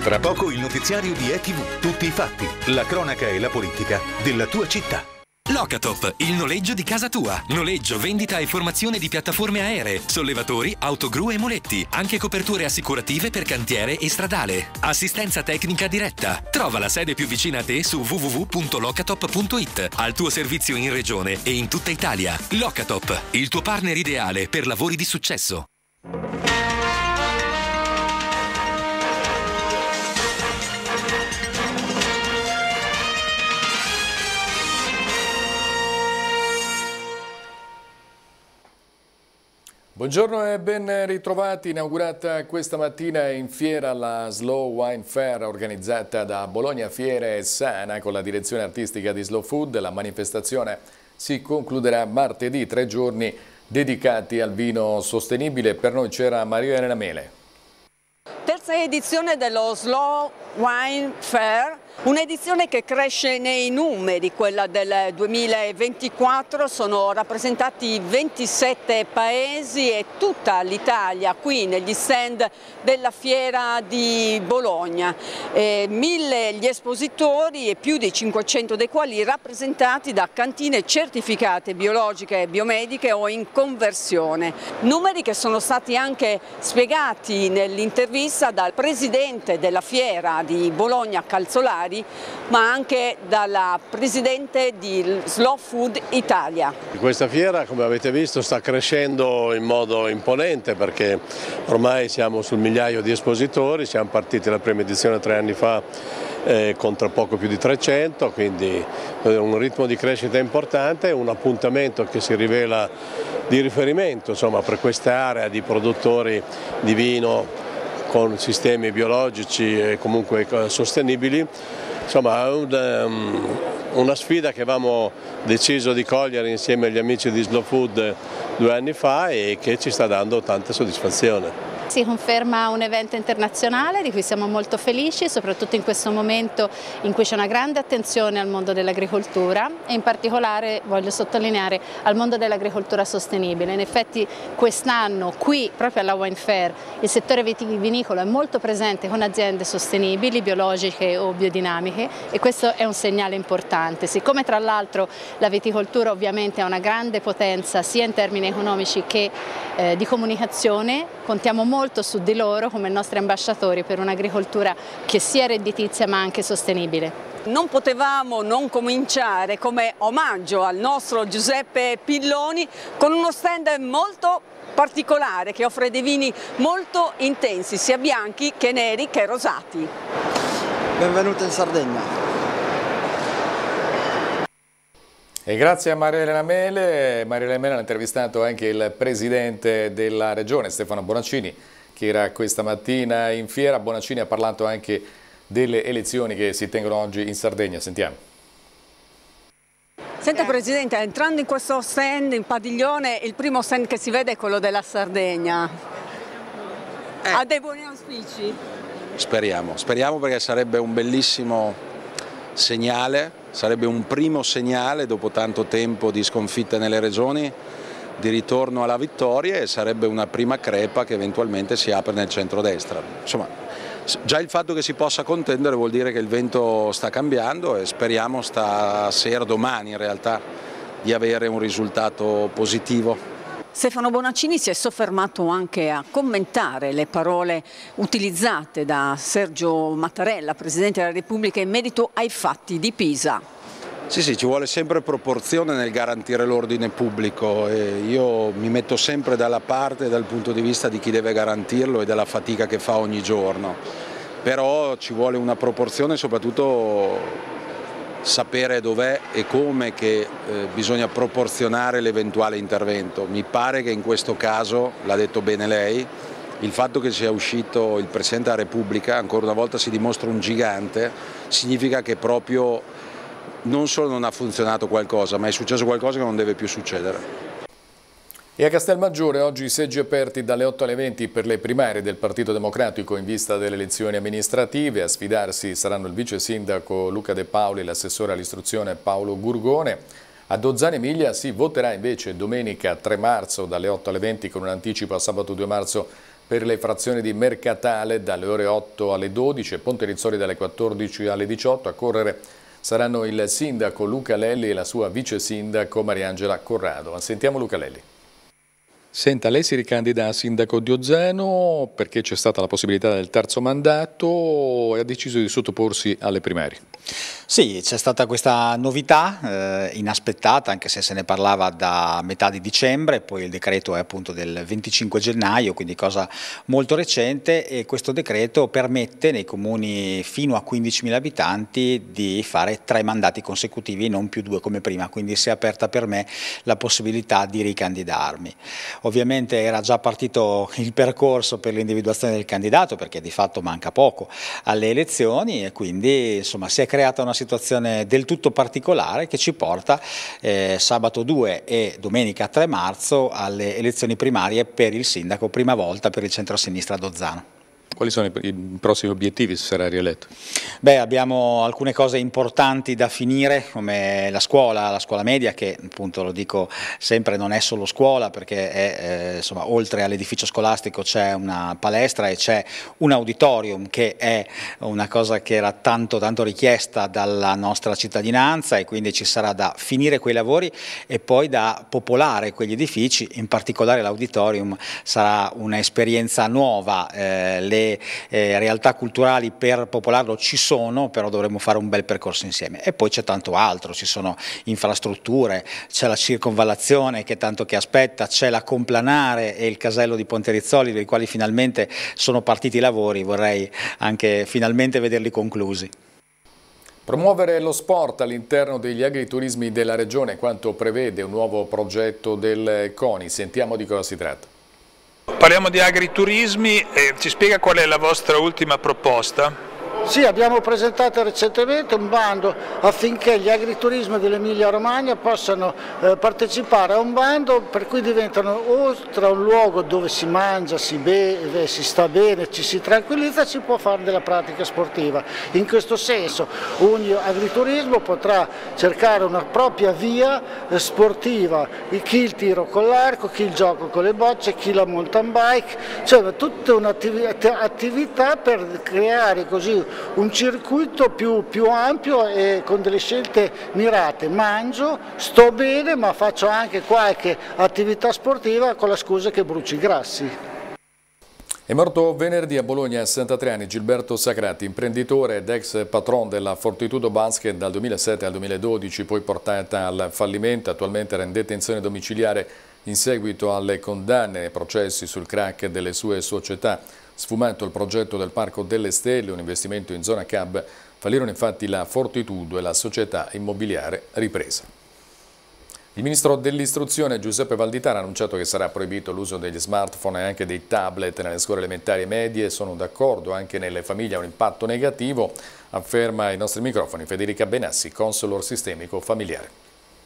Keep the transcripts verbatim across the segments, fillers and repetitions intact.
Tra poco il notiziario di E T V. Tutti i fatti, la cronaca e la politica della tua città. Locatop, il noleggio di casa tua. Noleggio, vendita e formazione di piattaforme aeree, sollevatori, autogru e muletti. Anche coperture assicurative per cantiere e stradale. Assistenza tecnica diretta. Trova la sede più vicina a te su w w w punto locatop punto it. Al tuo servizio in regione e in tutta Italia. Locatop, il tuo partner ideale per lavori di successo. Buongiorno e ben ritrovati. Inaugurata questa mattina in fiera la Slow Wine Fair organizzata da Bologna Fiere e Sana con la direzione artistica di Slow Food. La manifestazione si concluderà martedì, tre giorni dedicati al vino sostenibile. Per noi c'era Maria Elena Mele. Terza edizione dello Slow Wine Fair, un'edizione che cresce nei numeri, quella del duemilaventiquattro, sono rappresentati ventisette paesi e tutta l'Italia qui negli stand della fiera di Bologna. Eh, mille gli espositori e più di cinquecento dei quali rappresentati da cantine certificate biologiche e biomediche o in conversione. Numeri che sono stati anche spiegati nell'intervista dal presidente della fiera di Bologna Calzolari, ma anche dalla presidente di Slow Food Italia. Questa fiera, come avete visto, sta crescendo in modo imponente perché ormai siamo sul migliaio di espositori, siamo partiti la prima edizione tre anni fa eh, con tra poco più di trecento, quindi un ritmo di crescita importante, un appuntamento che si rivela di riferimento insomma, per questa area di produttori di vino con sistemi biologici e comunque sostenibili. Insomma, è una, una sfida che avevamo deciso di cogliere insieme agli amici di Slow Food due anni fa e che ci sta dando tanta soddisfazione. Si conferma un evento internazionale di cui siamo molto felici, soprattutto in questo momento in cui c'è una grande attenzione al mondo dell'agricoltura e in particolare voglio sottolineare al mondo dell'agricoltura sostenibile. In effetti quest'anno qui proprio alla Wine Fair il settore vitivinicolo è molto presente con aziende sostenibili, biologiche o biodinamiche e questo è un segnale importante. Siccome tra l'altro la viticoltura ovviamente ha una grande potenza sia in termini economici che eh, di comunicazione, contiamo molto molto su di loro come nostri ambasciatori per un'agricoltura che sia redditizia ma anche sostenibile. Non potevamo non cominciare come omaggio al nostro Giuseppe Pilloni con uno stand molto particolare che offre dei vini molto intensi, sia bianchi che neri che rosati. Benvenuto in Sardegna. E grazie a Maria Elena Mele. Maria Elena Mele ha intervistato anche il presidente della regione, Stefano Bonaccini, che era questa mattina in fiera. Bonaccini ha parlato anche delle elezioni che si tengono oggi in Sardegna. Sentiamo. Senta Presidente, entrando in questo stand, in padiglione, il primo stand che si vede è quello della Sardegna. Eh. Ha dei buoni auspici? Speriamo, speriamo perché sarebbe un bellissimo segnale. Sarebbe un primo segnale dopo tanto tempo di sconfitte nelle regioni, di ritorno alla vittoria e sarebbe una prima crepa che eventualmente si apre nel centrodestra. Insomma, già il fatto che si possa contendere vuol dire che il vento sta cambiando e speriamo stasera, domani in realtà, di avere un risultato positivo. Stefano Bonaccini si è soffermato anche a commentare le parole utilizzate da Sergio Mattarella, Presidente della Repubblica, in merito ai fatti di Pisa. Sì, sì, ci vuole sempre proporzione nel garantire l'ordine pubblico e io mi metto sempre dalla parte dal punto di vista di chi deve garantirlo e della fatica che fa ogni giorno. Però ci vuole una proporzione e soprattutto sapere dov'è e come che eh, bisogna proporzionare l'eventuale intervento. Mi pare che in questo caso, l'ha detto bene lei, il fatto che sia uscito il Presidente della Repubblica, ancora una volta si dimostra un gigante, significa che proprio non solo non ha funzionato qualcosa, ma è successo qualcosa che non deve più succedere. E a Castelmaggiore oggi seggi aperti dalle otto alle venti per le primarie del Partito Democratico in vista delle elezioni amministrative. A sfidarsi saranno il vice sindaco Luca De Paoli e l'assessore all'istruzione Paolo Gurgone. A Dozzane Emilia si voterà invece domenica tre marzo dalle otto alle venti con un anticipo a sabato due marzo per per le frazioni di Mercatale dalle ore otto alle dodici e Ponte Rizzoli dalle quattordici alle diciotto. A correre saranno il sindaco Luca Lelli e la sua vice sindaco Mariangela Corrado. Sentiamo Luca Lelli. Senta, lei si ricandida a sindaco di Ozzano perché c'è stata la possibilità del terzo mandato e ha deciso di sottoporsi alle primarie. Sì, c'è stata questa novità eh, inaspettata, anche se se ne parlava da metà di dicembre, poi il decreto è appunto del venticinque gennaio, quindi cosa molto recente, e questo decreto permette nei comuni fino a quindicimila abitanti di fare tre mandati consecutivi, non più due come prima, quindi si è aperta per me la possibilità di ricandidarmi. Ovviamente era già partito il percorso per l'individuazione del candidato, perché di fatto manca poco alle elezioni, e quindi insomma si è creata una situazione del tutto particolare che ci porta eh, sabato due e domenica tre marzo alle elezioni primarie per il sindaco, prima volta per il centro-sinistra d'Ozzano. Quali sono i prossimi obiettivi se sarà rieletto? Beh, abbiamo alcune cose importanti da finire, come la scuola, la scuola media, che appunto lo dico sempre non è solo scuola, perché è, eh, insomma, oltre all'edificio scolastico c'è una palestra e c'è un auditorium, che è una cosa che era tanto tanto richiesta dalla nostra cittadinanza, e quindi ci sarà da finire quei lavori e poi da popolare quegli edifici. In particolare l'auditorium sarà un'esperienza nuova, eh, le Eh, realtà culturali per popolarlo ci sono, però dovremo fare un bel percorso insieme. E poi c'è tanto altro, ci sono infrastrutture, c'è la circonvallazione che tanto che aspetta, c'è la Complanare e il casello di Ponte Rizzoli, dei quali finalmente sono partiti i lavori, vorrei anche finalmente vederli conclusi. Promuovere lo sport all'interno degli agriturismi della regione, quanto prevede un nuovo progetto del CONI. Sentiamo di cosa si tratta. Parliamo di agriturismi e ci spiega qual è la vostra ultima proposta? Sì, abbiamo presentato recentemente un bando affinché gli agriturismi dell'Emilia Romagna possano eh, partecipare a un bando per cui diventano, oltre a un luogo dove si mangia, si beve, si sta bene, ci si tranquillizza, si può fare della pratica sportiva. In questo senso ogni agriturismo potrà cercare una propria via eh, sportiva, chi il tiro con l'arco, chi il gioco con le bocce, chi la mountain bike, cioè tutta un'attività per creare così un circuito più, più ampio e con delle scelte mirate. Mangio, sto bene, ma faccio anche qualche attività sportiva con la scusa che bruci i grassi. È morto venerdì a Bologna a sessantatré anni Gilberto Sacrati, imprenditore ed ex patron della Fortitudo Basket dal duemilasette al duemiladodici, poi portata al fallimento. Attualmente era in detenzione domiciliare in seguito alle condanne nei processi sul crack delle sue società. Sfumato il progetto del Parco delle Stelle, un investimento in zona C A B, fallirono infatti la Fortitudo e la società immobiliare Ripresa. Il ministro dell'istruzione Giuseppe Valditara ha annunciato che sarà proibito l'uso degli smartphone e anche dei tablet nelle scuole elementari e medie. Sono d'accordo, anche nelle famiglie ha un impatto negativo, afferma ai nostri microfoni Federica Benassi, consulor sistemico familiare.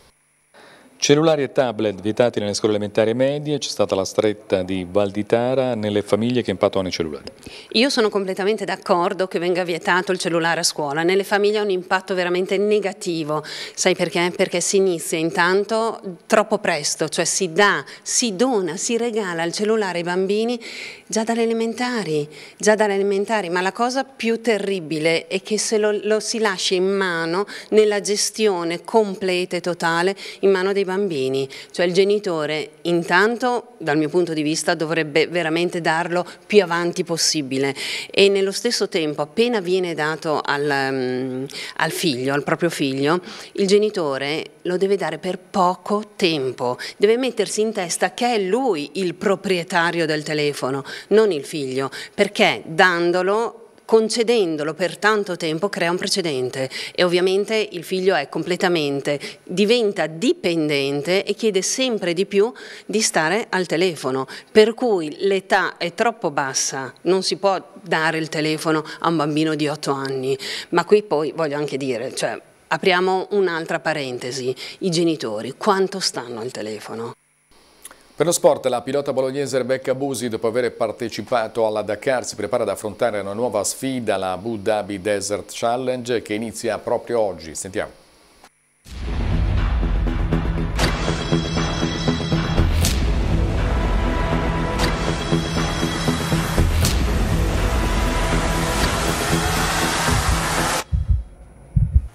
Cellulari e tablet vietati nelle scuole elementari e medie, c'è stata la stretta di Valditara. Nelle famiglie che impatto hanno i cellulari? Io sono completamente d'accordo che venga vietato il cellulare a scuola, nelle famiglie ha un impatto veramente negativo, sai perché? Perché si inizia intanto troppo presto, cioè si dà, si dona, si regala il cellulare ai bambini già dalle elementari, già dalle elementari, ma la cosa più terribile è che se lo, lo si lascia in mano nella gestione completa e totale in mano dei bambini, cioè il genitore intanto dal mio punto di vista dovrebbe veramente darlo più avanti possibile e nello stesso tempo appena viene dato al, um, al figlio, al proprio figlio, il genitore lo deve dare per poco tempo, deve mettersi in testa che è lui il proprietario del telefono, non il figlio, perché dandolo concedendolo per tanto tempo crea un precedente e ovviamente il figlio è completamente, diventa dipendente e chiede sempre di più di stare al telefono, per cui l'età è troppo bassa, non si può dare il telefono a un bambino di otto anni, ma qui poi voglio anche dire, cioè apriamo un'altra parentesi, i genitori quanto stanno al telefono? Per lo sport, la pilota bolognese Rebecca Busi, dopo aver partecipato alla Dakar, si prepara ad affrontare una nuova sfida, la Abu Dhabi Desert Challenge, che inizia proprio oggi. Sentiamo.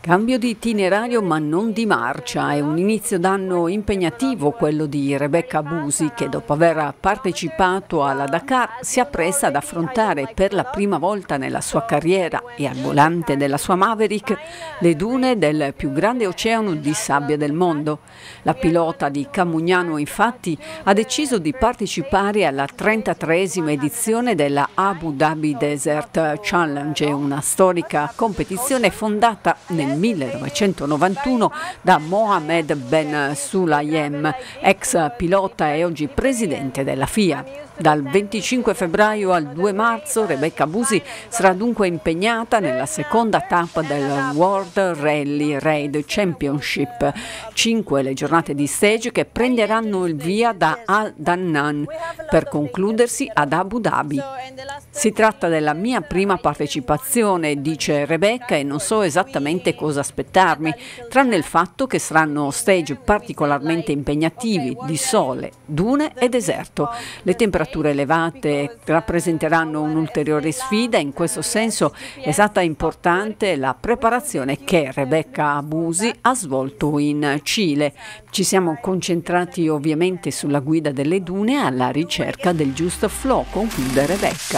Cambio di itinerario ma non di marcia, è un inizio d'anno impegnativo quello di Rebecca Abusi che dopo aver partecipato alla Dakar si appresta ad affrontare per la prima volta nella sua carriera e al volante della sua Maverick le dune del più grande oceano di sabbia del mondo. La pilota di Camugnano infatti ha deciso di partecipare alla trentatreesima edizione della Abu Dhabi Desert Challenge, una storica competizione fondata nel millenovecentonovantuno da Mohammed Ben Sulayem, ex pilota e oggi presidente della F I A. Dal venticinque febbraio al due marzo Rebecca Abusi sarà dunque impegnata nella seconda tappa del World Rally Raid Championship. Cinque le giornate di stage che prenderanno il via da Al Dannan per concludersi ad Abu Dhabi. Si tratta della mia prima partecipazione, dice Rebecca, e non so esattamente cosa aspettarmi, tranne il fatto che saranno stage particolarmente impegnativi di sole, dune e deserto. Le temperature elevate rappresenteranno un'ulteriore sfida, in questo senso è stata importante la preparazione che Rebecca Abusi ha svolto in Cile. Ci siamo concentrati ovviamente sulla guida delle dune alla ricerca del giusto flow, conclude Rebecca.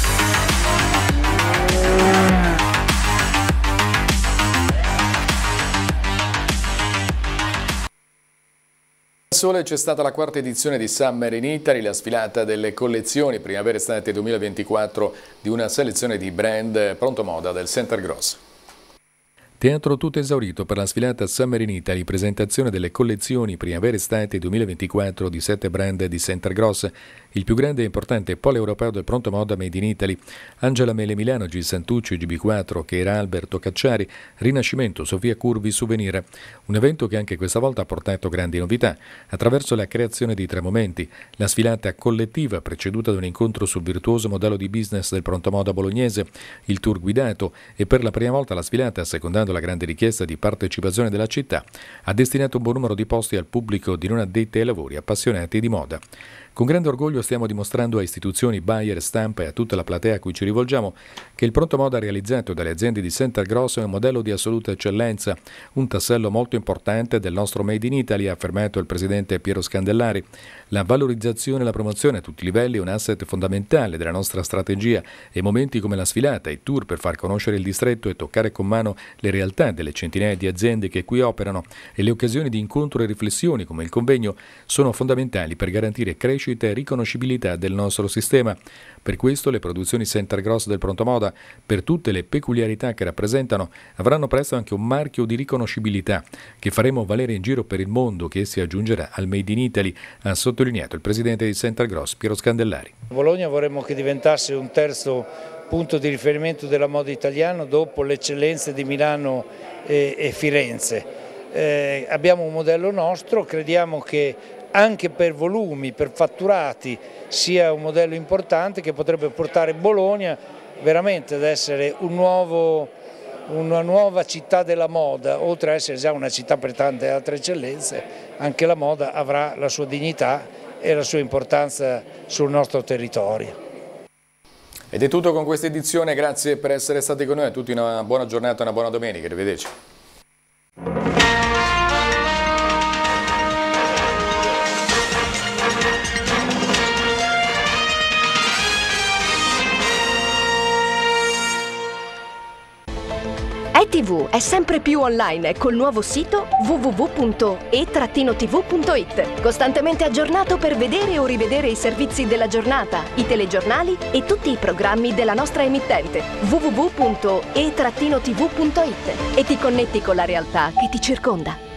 Sole c'è stata la quarta edizione di Summer in Italy, la sfilata delle collezioni primavera-estate duemilaventiquattro di una selezione di brand pronto moda del Center Gross. Teatro tutto esaurito per la sfilata Summer in Italy, presentazione delle collezioni primavera-estate duemilaventiquattro di sette brand di Center Gross, il più grande e importante polo europeo del pronto moda made in Italy. Angela Mele Milano, G. Santucci, G B quattro, Cheira Alberto Cacciari, Rinascimento, Sofia Curvi, Souvenir. Un evento che anche questa volta ha portato grandi novità, attraverso la creazione di tre momenti: la sfilata collettiva preceduta da un incontro sul virtuoso modello di business del pronto moda bolognese, il tour guidato e per la prima volta la sfilata, secondando la grande richiesta di partecipazione della città, ha destinato un buon numero di posti al pubblico di non addetti ai lavori appassionati di moda. Con grande orgoglio stiamo dimostrando a istituzioni, buyer, stampa e a tutta la platea a cui ci rivolgiamo che il pronto moda realizzato dalle aziende di Center Gross è un modello di assoluta eccellenza, un tassello molto importante del nostro Made in Italy, ha affermato il presidente Piero Scandellari. La valorizzazione e la promozione a tutti i livelli è un asset fondamentale della nostra strategia e momenti come la sfilata e i tour per far conoscere il distretto e toccare con mano le realtà delle centinaia di aziende che qui operano e le occasioni di incontro e riflessioni come il convegno sono fondamentali per garantire crescita e riconoscibilità del nostro sistema. Per questo le produzioni Center Gross del pronto moda, per tutte le peculiarità che rappresentano, avranno presto anche un marchio di riconoscibilità che faremo valere in giro per il mondo, che si aggiungerà al Made in Italy, ha sottolineato il presidente di Center Gross, Piero Scandellari. Bologna vorremmo che diventasse un terzo punto di riferimento della moda italiana dopo le eccellenze di Milano e, e Firenze. Eh, abbiamo un modello nostro, crediamo che anche per volumi, per fatturati, sia un modello importante che potrebbe portare Bologna veramente ad essere un nuovo, una nuova città della moda. Oltre ad essere già una città per tante altre eccellenze, anche la moda avrà la sua dignità e la sua importanza sul nostro territorio. Ed è tutto con questa edizione, grazie per essere stati con noi, a tutti una buona giornata e una buona domenica, arrivederci. E T V è sempre più online col nuovo sito w w w punto e t v punto i t, costantemente aggiornato per vedere o rivedere i servizi della giornata, i telegiornali e tutti i programmi della nostra emittente w w w punto e t v punto i t e ti connetti con la realtà che ti circonda.